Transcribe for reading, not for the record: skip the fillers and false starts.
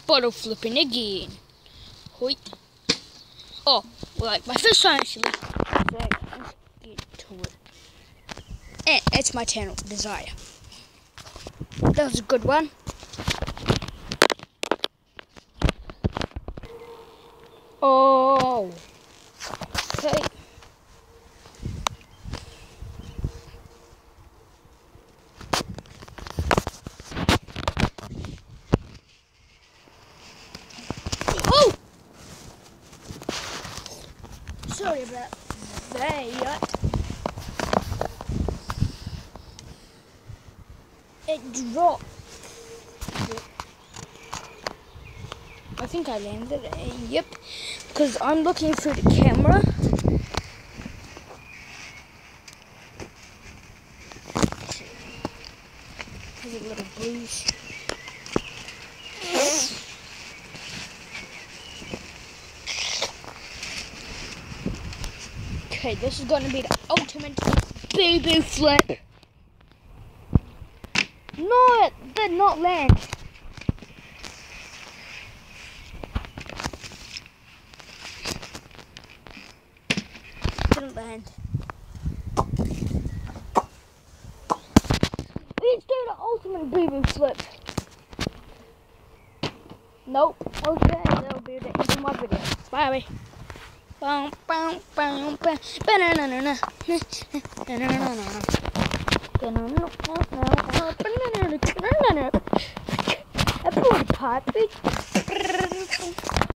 bottle flipping again. Hoit. Oh, well, my first time actually. So let's get to it. And it's my channel, Desire. That was a good one. Oh. Okay. Oh! Sorry about that. It dropped. I think I landed it. Yep. Because I'm looking through the camera. There's a little bruise. Okay, this is going to be the ultimate boo-boo flip. No, it did not land. Didn't land. Let's do the ultimate boo-boo flip. Nope. Okay, that'll be the end of my video. Bye. Boom, boom, boom, boom. Banana. A booty pop.